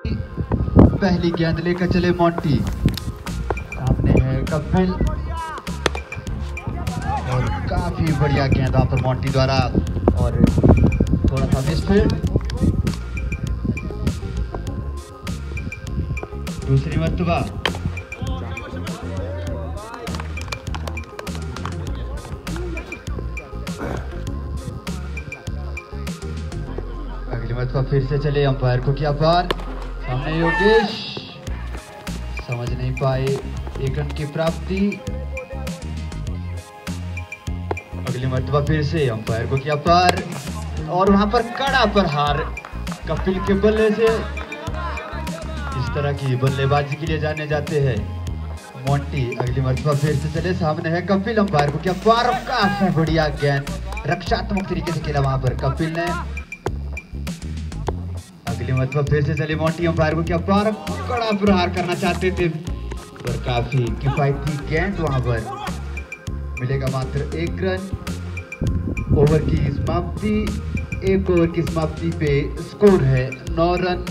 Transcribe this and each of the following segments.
पहली गेंद लेकर चले मोंटी, सामने है कपिल और काफी बढ़िया गेंद वहां पर मोंटी द्वारा और थोड़ा सा मिसफील्ड। दूसरी मर्तबा अगली मर्तबा फिर से चले, अंपायर को किया पार, सामने योगेश समझ नहीं पाए, 1 रन की प्राप्ति। अगली मर्तबा फिर से अंपायर को किया पार और वहां पर कड़ा प्रहार कपिल के बल्ले से। इस तरह की बल्लेबाजी के लिए जाने जाते हैं मोंटी। अगली मर्तबा फिर से चले, सामने है कपिल, अंपायर को किया पार, काफी बढ़िया गेंद रक्षात्मक तरीके से खेला वहां पर कपिल ने। अगली मर्तबा फिर से चले मोंटी, अंपायर को क्या पार, कड़ा प्रहार करना चाहते थे पर काफी किफायती गेंद वहां पर। मिलेगा मात्र 1 रन। ओवर की समाप्ति, 1 ओवर की समाप्ति पे स्कोर है 9 रन।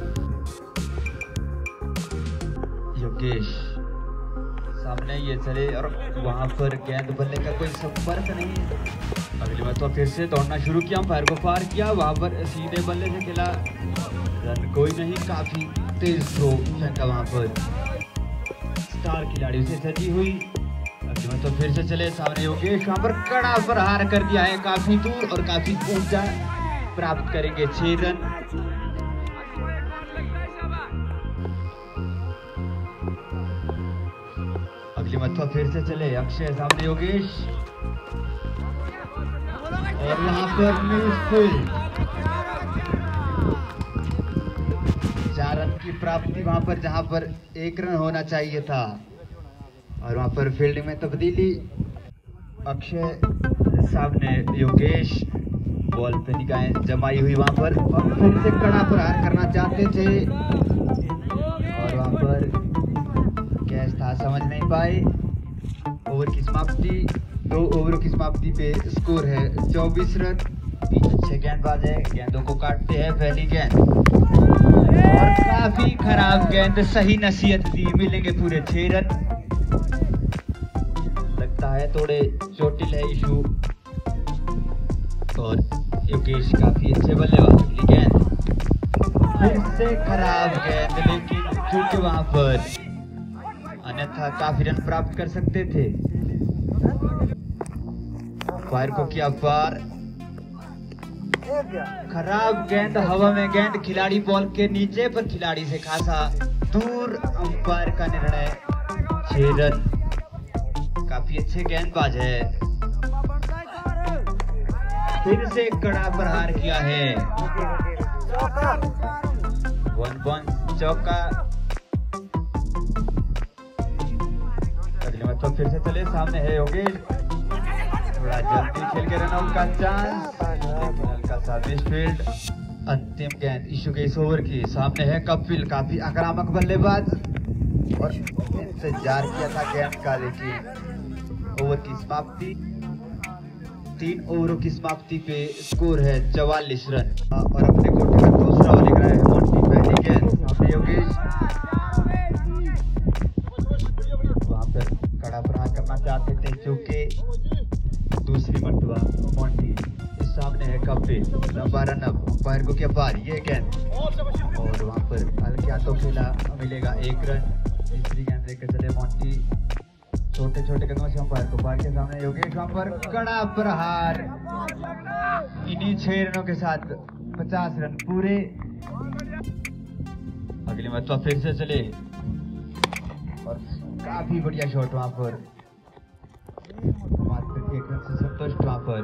योगेश सामने ये चले और वहां पर गेंद बल्ले का कोई संपर्क नहीं। अगली मर्तबा फिर से दौड़ना शुरू किया, अंपायर को पार किया, वहां पर सीधे बल्ले से खेला, रन कोई नहीं, काफी तेज थ्रो फेंका वहां पर, स्टार खिलाड़ी से सजी हुई। अगली मर्तबा फिर से चले, सामने योगेश, वहां पर कड़ा प्रहार कर दिया है, काफी दूर और काफी ऊंचा, प्राप्त करेंगे 6 रन। अगली मर्तबा फिर से चले, अक्षय सामने योगेश और यहाँ पर मिसफील्ड, 4 रन की प्राप्ति वहां पर, जहां पर 1 रन होना चाहिए था और वहां पर फील्डिंग में तब्दीली। अक्षय सामने योगेश, बॉल पे निगाहें जमाई हुई वहां पर और फिर से कड़ा प्रहार करना चाहते थे और वहां पर कैच था, समझ नहीं पाए। ओवर की समाप्ति, 2 ओवरों की समाप्ति पे स्कोर है 24 रन। अच्छे गेंदबाज है, गेंदों को काटते हैं। पहली गेंद और काफी खराब गेंद, सही नसीहत दी, मिलेंगे पूरे 6 रन। लगता है थोड़े चोटिल है इशू और योगेश काफी अच्छे बल्लेबाज। अगली गेंद फिर से खराब गेंद, लेकिन चूंकि वहां पर अन्यथा काफी रन प्राप्त कर सकते थे। अंपायर को किया पार, खराब गेंद, हवा में गेंद, खिलाड़ी बॉल के नीचे पर खिलाड़ी से खासा दूर, अंपायर का निर्णय 6 रन। काफी अच्छे गेंदबाज है, फिर से कड़ा प्रहार किया है, 1 पॉइंट चौका। अगले मतलब फिर से चले, सामने है योगेश, थोड़ा जल्दी खेल के रन आउट का चांस, लेकिन हल्का सा मिसफील्ड। अंतिम गेंद इशू के इस ओवर की, सामने है कपिल, काफी आक्रामक बल्लेबाज और इंतजार किया था गेंद का, लेकिन ओवर की समाप्ति, 3 ओवरों की समाप्ति पे स्कोर है 44 रन और अपने कोटे का दूसरा ओवर लिख रहा है मोंटी। पहली गेंद, सामने योगेश, वहां पर कड़ा प्रहार करना चाहते थे चूंकि दूसरी मर्तबा मोंटी। इस सामने है कपिल, लंबा रन अप, अंपायर को क्या पार, ये गेंद और वहां पर हल्के हाथों खेला, मिलेगा 1 रन। तीसरी गेंद लेकर चले मोंटी, छोटे छोटे कदमों से अंपायर को पार के, सामने योगेश, वहां पर कड़ा प्रहार, इन्हीं 6 रनों के साथ 50 रन पूरे। अगली मर्तबा फिर से चले और काफी बढ़िया शॉट वहां पर, मात्र 1 रन से संतुष्ट वहां पर।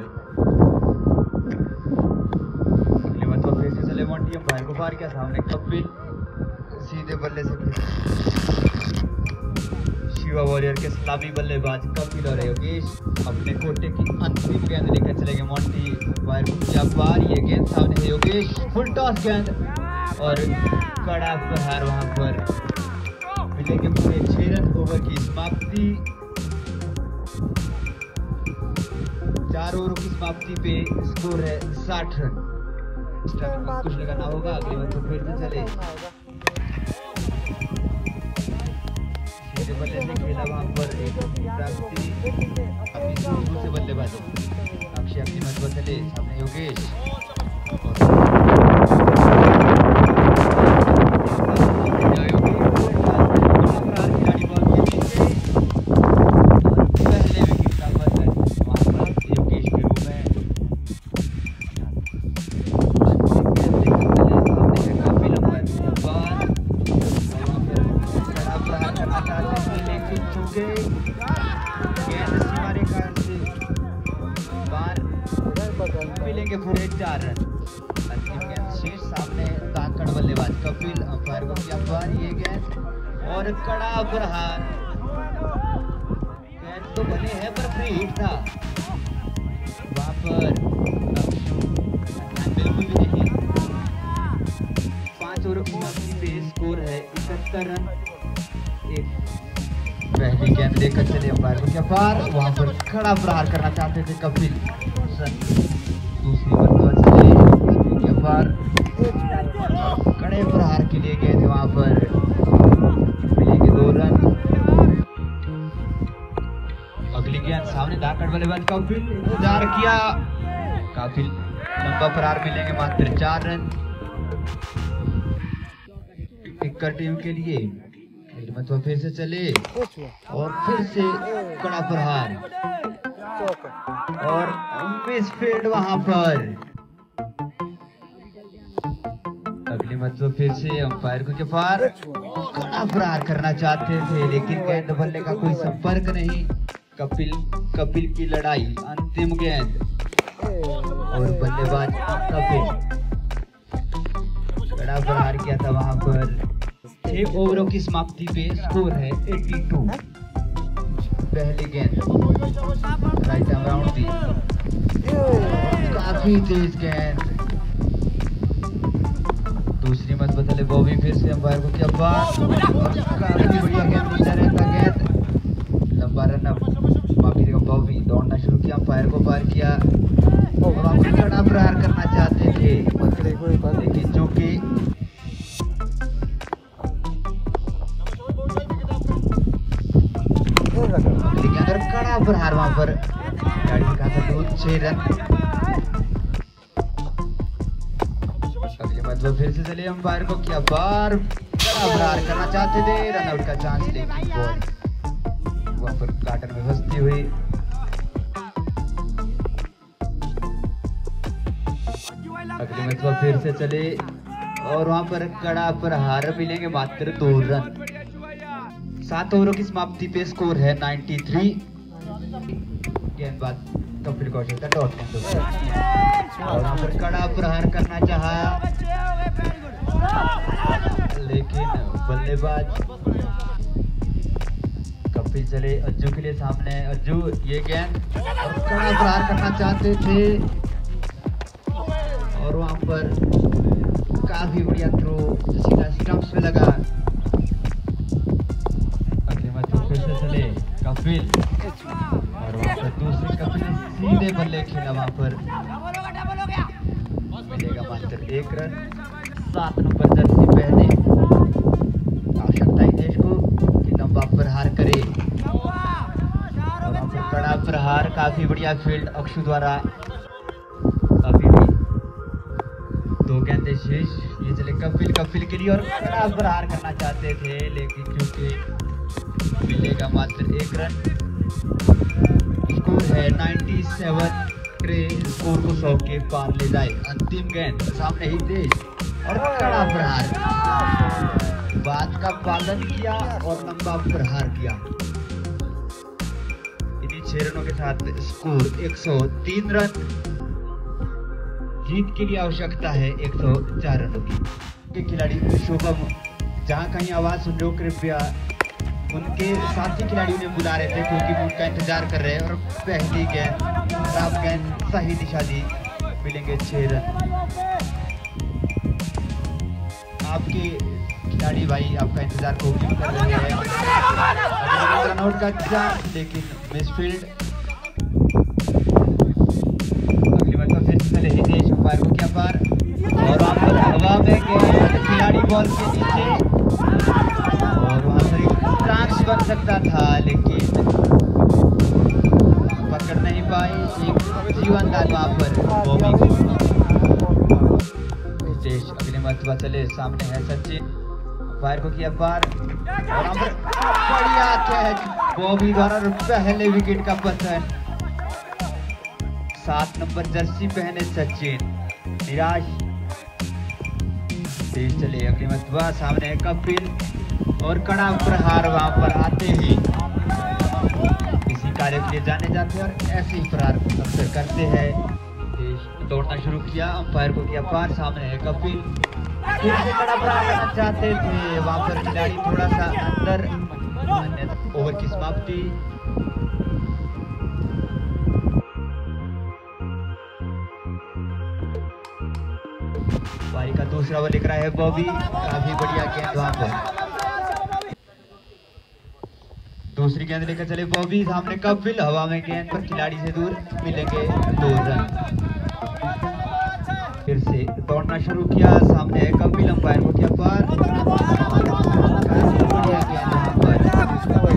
अगली मर्तबा फिर से चले मोंटी, अंपायर को पार किया, सामने कपिल, सीधे बल्ले से शिवा वॉरियर के सलामी बल्लेबाज कपिल और योगेश अपने कोटे की अंतिम गेंद लेकर चलेंगे मोंटी। अंपायर को किया पार, ये गेंद, सामने है योगेश, फुल टॉस गेंद और कड़ा प्रहार वहां पर, मिलेंगे पूरे 6 रन। ओवर की समाप्ति, 4 ओवरों की समाप्ति पे स्कोर है 60 रन। कुछ लगाना होगा, अगले बार तो फिर से चले। सीधे बल्ले से खेला वहां पर एक प्राप्ति अपनी सूझबूझ से बल्लेबाजी। अक्षय अपनी मत बदले सामने योगेश मिलेंगे पूरे 4 रन। अंतिम गेंद शेष सामने ताकड़ बल्लेबाज कपिल अंपायर को किया पार ये गेंद और कड़ा प्रहार। गेंद तो बने हैं पर फ्री हिट था वहां पर बिल्कुल भी नहीं। 5 ओवर की पे स्कोर है 71 रन। एक पहली गेंद लेकर चले अंपायर को क्या पार वहां पर खड़ा प्रहार करना चाहते थे कपिल। दूसरी बल्लेबाजी के पार कड़े प्रहार के लिए गए थे वहां पर मिलेंगे 2 रन। अगली गेंद सामने दाकड़ बल्लेबाज कपिल इंतजार किया काफी लंबा प्रहार मिलेंगे मात्र 4 रन टिक्कर टीम के लिए। मतलब फिर से चले और फिर से कड़ा प्रहार और मिसफील्ड वहां पर। अगली मतलब फिर से अंपायर को के पार कड़ा प्रहार करना चाहते थे लेकिन गेंद बल्ले का कोई संपर्क नहीं। कपिल की लड़ाई अंतिम गेंद और बल्लेबाज कपिल कड़ा प्रहार किया था वहां पर। 6 ओवरों की समाप्ति पे स्कोर है 82। पहली गेंद राइट आर्म राउंड दी काफी तेज गेंद। दूसरी मत बदले बॉबी फिर से अंपायर को क्या बात काफी बढ़िया गेंद नीचा रहता गेंद लंबा रन अप माफी देगा बॉबी दौड़ना शुरू किया अंपायर को पार किया और कड़ा प्रहार करना चाहते थे लेकिन जो कि अगर कड़ा प्रहार वहां पर गाड़ी का था 6 रन। अगले मतलब फिर से चले अंपायर को किया बार कड़ा प्रहार करना चाहते थे रन आउट का चांस लेकिन बॉल वहां पर काटन में फंसती हुई। अगले मतलब फिर से चले और वहां पर कड़ा प्रहार मिलेंगे मात्र 2 रन। 7 ओवरों की समाप्ति पे स्कोर है 93। गेंदबाज कपिल कौशल का डॉट और वहां पर कड़ा प्रहार करना चाहा लेकिन बल्लेबाज कपिल चले अज्जू के लिए सामने। अज्जू ये गेंद और कड़ा प्रहार करना चाहते थे और वहां पर काफी बढ़िया थ्रो सीधा स्टंप्स पे लगा। चले कपिल और वहां पर दूसरे कपिल ने सीधे बल्ले खेला वहां पर मिलेगा मात्र 1 रन। 7 नंबर जर्सी पहने आवश्यकता है देश को कि लंबा प्रहार करे और वहां पर कड़ा प्रहार काफी बढ़िया फील्ड अक्षु द्वारा। अभी भी 2 गेंदें शेष ये चले कपिल के लिए और कड़ा प्रहार करना चाहते थे लेकिन क्योंकि मिलेगा मात्र 1 रन। स्कोर है 97। स्कोर को 100 के पार ले जाए। अंतिम गेंद सामने ही देश और कड़ा प्रहार बात का पालन किया और लंबा प्रहार किया। इन्हीं 6 रनों के साथ स्कोर 103 रन। जीत के लिए आवश्यकता है 104 रनों की। खिलाड़ी शुभम जहां कहीं आवाज सुन रहे हो कृपया उनके साथी खिलाड़ी उन्हें बुला रहे थे क्योंकि वो उनका इंतजार कर रहे हैं। और पहली गेंद खराब गेंद सही दिशा दी मिलेंगे 6 रन। आपके खिलाड़ी भाई आपका इंतजार को कर रहे हैं। रन आउट का चांस लेकिन मिसफील्ड। अगली बार तो फिर चले हितेश अंपायर को क्या पार और वहां पर हवा में गेंद खिलाड़ी बॉल के नीचे और वहां पर चांस बन सकता था, लेकिन पकड़ नहीं पाई। एक जीवनदान वहां पर बॉबी को। अगले मरतबा चले, सामने है सचिन, फायर को किया पार, बढ़िया कैच बॉबी द्वारा, पहले विकेट का पतन। 7 नंबर जर्सी पहने सचिन निराश। तेज चले, अगली मरतबा सामने है कपिल और कड़ा प्रहार वहां पर आते ही इसी कार्य के लिए जाने जाते हैं और ऐसे ही प्रहार अक्सर करते हैं। दौड़ना शुरू किया, अंपायर को किया पार, सामने है कपिल, फिर से बड़ा प्रहार करना चाहते थे, वहां पर खिलाड़ी थोड़ा सा अंदर। ओवर की समाप्ति। पारी का दूसरा ओवर लिख रहा है बॉबी, काफी बढ़िया गेंद वहां पर। दूसरी गेंद लेकर चले बॉबी, सामने कपिल, हवा में गेंद पर खिलाड़ी से दूर, मिलेंगे 2 रन। फिर से दौड़ना शुरू किया, सामने है कपिल, अंपायर को किया पार, बढ़िया गेंद वहां पर।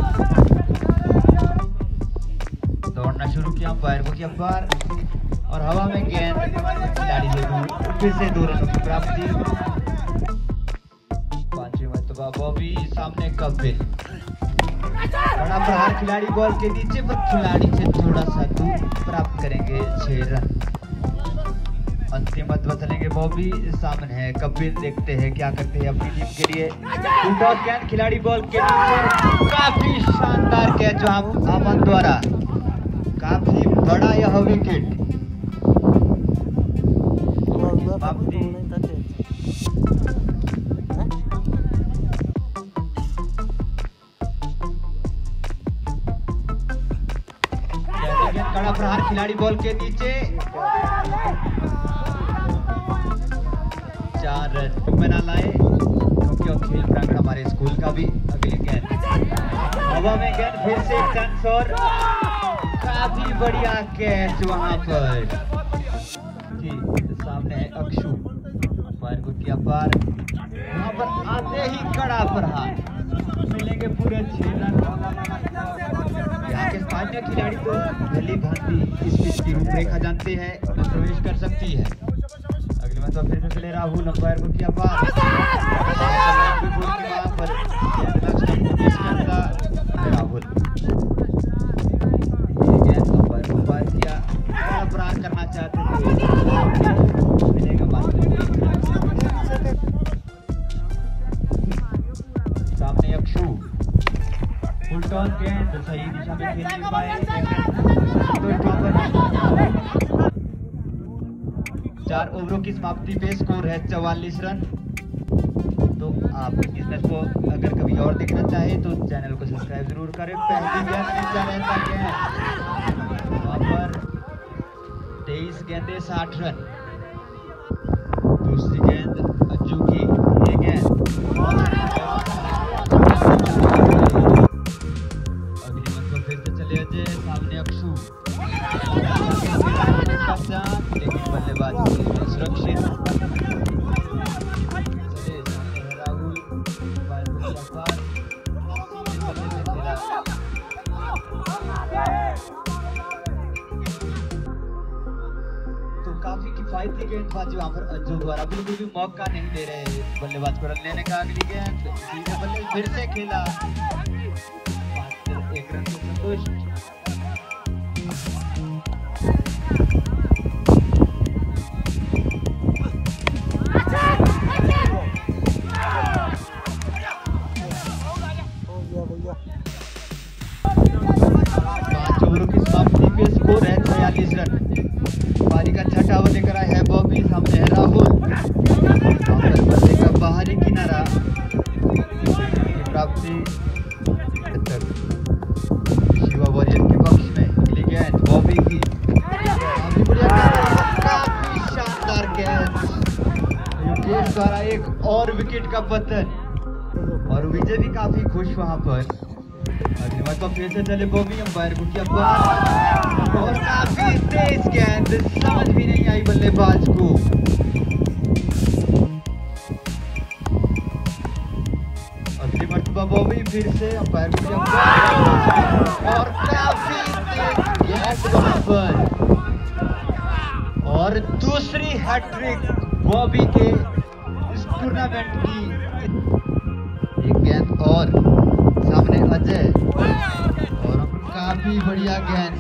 दौड़ना शुरू किया, अंपायर को किया पार और हवा में गेंद खिलाड़ी से दूर, फिर से 2 रनों की प्राप्ति। 5वें मरतबा बॉबी, सामने कपिल, बड़ा प्रहार खिलाड़ी बॉल के नीचे पर खिलाड़ी से थोड़ा सा दूर, प्राप्त करेंगे 6 रन। अंतिम मरतबा चलेंगे बॉबी, सामने है कपिल, देखते हैं क्या करते हैं अपनी टीम के लिए। कैच खिलाड़ी बॉल के नीचे, काफी शानदार कैच अमन द्वारा, काफी बड़ा यह विकेट। कड़ा प्रहार खिलाड़ी बॉल के नीचे, 4 रन में ना लाए, क्योंकि खेल प्रांगण हमारे स्कूल का भी। अगली गेंद हवा में, गेंद फिर से एक चांस और, काफी बढ़िया कैच वहां पर। सामने है अक्षु, फायर को किया पार, वहां पर आते ही कड़ा प्रहार, मिलेंगे पूरे 6 रन। यहाँ के स्थानीय खिलाड़ी तो भली भांति इस पिच की रूपरेखा जानते हैं, प्रवेश कर सकती है। अगले में तो फिर से चले राहुल, अंपायर को किया पार, राहुल अंपायर को पार किया, प्रहार करना चाहते थे, मिलेगा सामने अक्षु, फुल टॉस गेंद सही दिशा में खेल नहीं पाए। 4 ओवरों की समाप्ति पे स्कोर है 44 रन। तो आप इस मैच को अगर कभी और देखना चाहे तो चैनल को सब्सक्राइब जरूर करें। पहली गेंद वहां पर 23 गेंदे 60 रन। दूसरी गेंद अज्जू की, ये गेंद अगली गेंद को फिर से चले अजय, सामने अक्षु, लेकिन बल्लेबाज सुरक्षित। राहुल तो काफी किफायती गेंदबाजी वहां पर अज्जू द्वारा, बिल्कुल भी मौका नहीं दे रहे बल्लेबाज को रन लेने का। अगली गेंद बल्ले फिर से खेला, 1 रन से संतुष्ट। स्कोर है 46 रन। पारी का छठा ओवर लेकर आया है बॉबी, सामने है राहुल, बल्ले का बाहरी किनारा, प्राप्ति शिवा वॉरियर के पक्ष में। अगली गेंद बॉबी की, काफी शानदार कैच, युकेश द्वारा एक और विकेट का पतन, और विजय भी काफी खुश वहां पर। अगली बार तो फिर से चले बॉबी, अंपायर को किया पार और काफी तेज गेंद, समझ भी नहीं आई बल्लेबाज को। अगली मरतबा बॉबी फिर से अंपायर को और काफी तेज वहां पर और दूसरी हैट्रिक बॉबी के इस टूर्नामेंट की। एक गेंद और सामने अजय और काफी बढ़िया गेंद,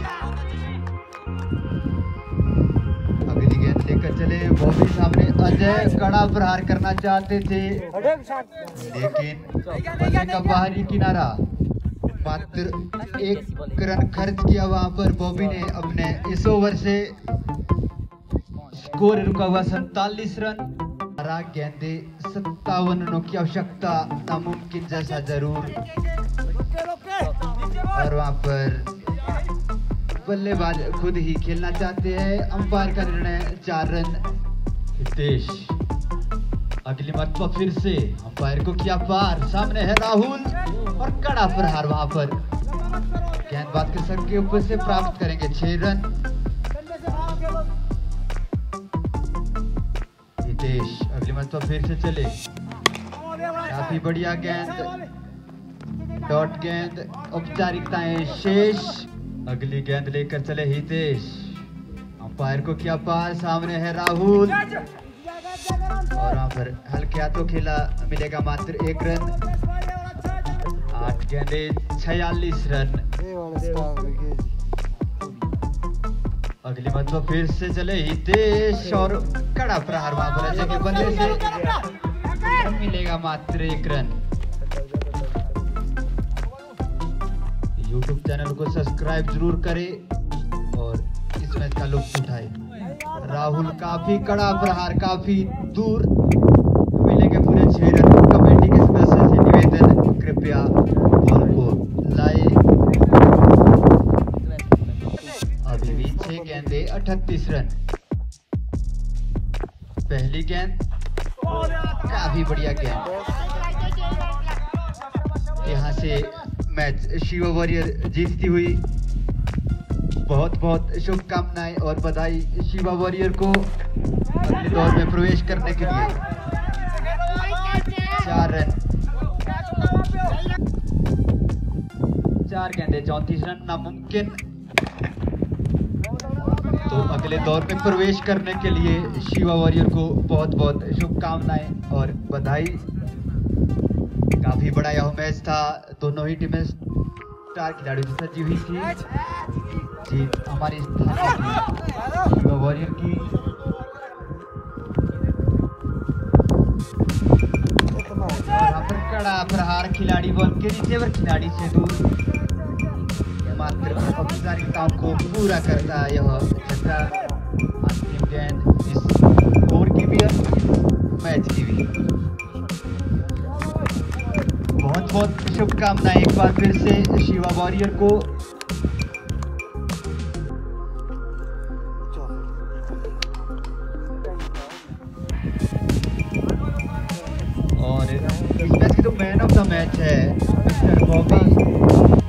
अगली गेंद लेकर चले बॉबी सामने। अजय कड़ा प्रहार करना चाहते थे लेकिन अजय का बाहरी किनारा, मात्र एक रन खर्च किया वहां पर बॉबी ने अपने इस ओवर से। स्कोर रुका हुआ 47 रन। गेंदे 57 रनों की आवश्यकता नामुमकिन जैसा जरूर, और वहां पर बल्लेबाज खुद ही खेलना चाहते हैं। अंपायर का निर्णय 4 रन। हितेश अगली मरतबा फिर से अंपायर को किया पार, सामने है राहुल और कड़ा प्रहार वहां पर। गेंदबाज के सर के ऊपर से प्राप्त करेंगे 6 रन। हितेश अगली मरतबा फिर से चले, काफी बढ़िया गेंद, डॉट गेंद, औपचारिकताएं शेष। अगली गेंद लेकर चले हितेश, अंपायर को किया पार, सामने है राहुल और वहां पर हल्के हाथों खेला, मिलेगा मात्र 1 रन। 8 गेंदे 46 रन। अगली मरतबा फिर से चले हितेश और कड़ा प्रहार वहां पर अजय के बल्ले से, मिलेगा मात्र 1 रन। YouTube चैनल को सब्सक्राइब जरूर करें और इस मैच का लुत्फ उठाए। राहुल काफी कड़ा प्रहार, काफी दूर, मिलेंगे पूरे 6 रन। कमेटी के सदस्य से निवेदन, कृपया बॉल को लाए। अभी भी 6 गेंदे 38 रन। पहली गेंद काफी बढ़िया गेंद, यहाँ से मैच शिवा वॉरियर जीतती हुई। बहुत बहुत शुभकामनाएं और बधाई शिवा वॉरियर को अगले दौर में प्रवेश करने के लिए। 4 रन, 4 गेंदे 34 रन नामुमकिन। तो अगले दौर में प्रवेश करने के लिए शिवा वॉरियर को बहुत बहुत शुभकामनाएं और बधाई। काफी बड़ा यह मैच था, दोनों ही टीमें स्टार खिलाड़ियों से सजी हुई थी। जीत हमारी शिवा वॉरियर की। यहाँ पर कड़ा प्रहार, खिलाड़ी बॉल के नीचे और खिलाड़ी से दूर, मात्र औपचारिकताओं को पूरा करता यह छक्का। अंतिम गेंद इस ओवर की भी है, मैच की भी। बहुत बहुत शुभकामनाएं एक बार फिर से शिवा वॉरियर को। और इस मैच की जो मैन ऑफ द मैच है मिस्टर बॉबी